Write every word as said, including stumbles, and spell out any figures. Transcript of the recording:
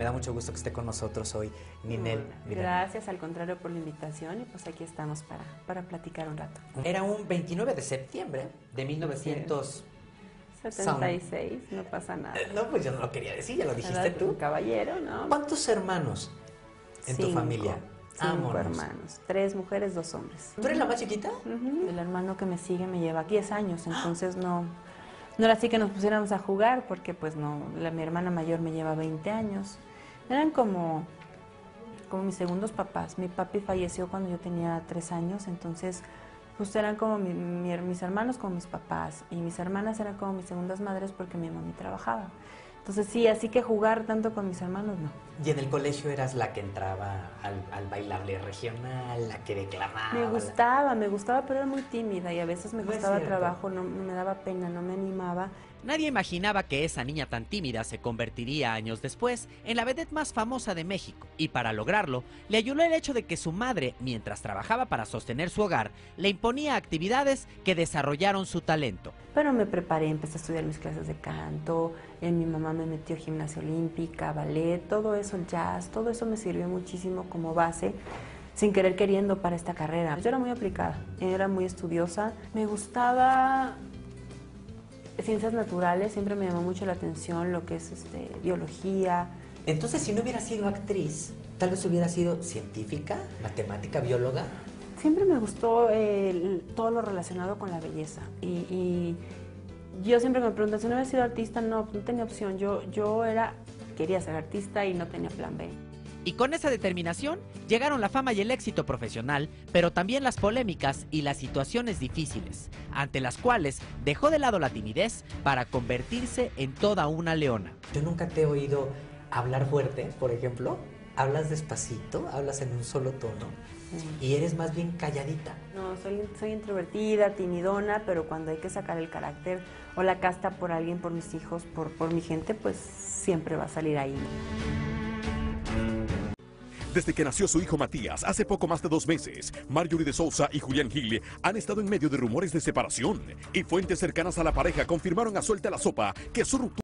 Me da mucho gusto que esté con nosotros hoy, Ninel. Mira. Gracias, al contrario, por la invitación y pues aquí estamos para, para platicar un rato. Era un veintinueve de septiembre de mil novecientos setenta y seis, no pasa nada. No, pues yo no lo quería decir, ya lo dijiste Era tú. Un caballero, ¿no? ¿Cuántos hermanos en Cinco, tu familia? Cinco Vámonos. hermanos, tres mujeres, dos hombres. ¿Tú eres la más chiquita? Uh-huh. El hermano que me sigue me lleva diez años, entonces no, no era así que nos pusiéramos a jugar, porque pues no, la, mi hermana mayor me lleva veinte años. Eran como, como mis segundos papás. Mi papi falleció cuando yo tenía tres años, entonces pues eran como mi, mi, mis hermanos como mis papás, y mis hermanas eran como mis segundas madres porque mi mami trabajaba. Entonces sí, así que jugar tanto con mis hermanos, no. ¿Y en el colegio eras la que entraba al, al bailable regional, la que declamaba? Me gustaba, me gustaba, pero era muy tímida y a veces me No es costaba cierto. trabajo, no, me daba pena, no me animaba. Nadie imaginaba que esa niña tan tímida se convertiría años después en la vedette más famosa de México, y para lograrlo le ayudó el hecho de que su madre, mientras trabajaba para sostener su hogar, le imponía actividades que desarrollaron su talento. Pero me preparé, empecé a estudiar mis clases de canto, eh, mi mamá me metió gimnasia olímpica, ballet, todo eso, el jazz, todo eso me sirvió muchísimo como base, sin querer queriendo, para esta carrera. Yo era muy aplicada, era muy estudiosa, me gustaba ciencias naturales, siempre me llamó mucho la atención lo que es este, biología. Entonces, si no hubiera sido actriz, tal vez hubiera sido científica, matemática, bióloga. Siempre me gustó eh, todo lo relacionado con la belleza y, y yo siempre me pregunto, si no hubiera sido artista, no, no tenía opción. Yo, yo era, quería ser artista y no tenía plan B. Y con esa determinación llegaron la fama y el éxito profesional, pero también las polémicas y las situaciones difíciles, ante las cuales dejó de lado la timidez para convertirse en toda una leona. Yo nunca te he oído hablar fuerte, por ejemplo. Hablas despacito, hablas en un solo tono, sí. Y eres más bien calladita. No, soy, soy introvertida, timidona, pero cuando hay que sacar el carácter o la casta por alguien, por mis hijos, por, por mi gente, pues siempre va a salir ahí. Desde que nació su hijo Matías, hace poco más de dos meses, Marjorie de Sousa y Julián Gil han estado en medio de rumores de separación. Y fuentes cercanas a la pareja confirmaron a Suelta la Sopa que su ruptura